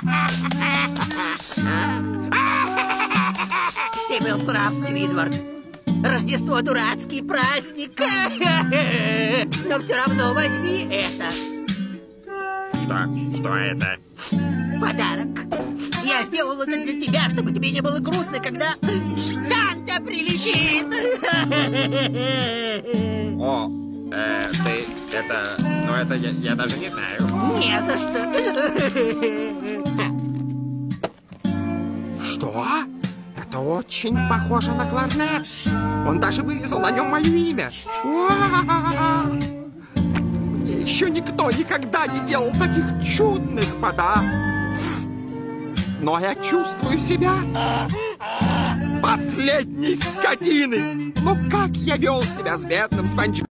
Ты был прав, Сквидвард. Рождество — дурацкий праздник. Но все равно возьми это. Что это? Подарок. Я сделал это для тебя, чтобы тебе не было грустно, когда Санта прилетит. О, ты это... Ну, это я даже не знаю. Не за что. Что? Это очень похоже на кларнет. Он даже вырезал на нем мое имя. Мне еще никто никогда не делал таких чудных подарков. Но я чувствую себя последней скотиной. Ну как я вел себя с бедным Спанч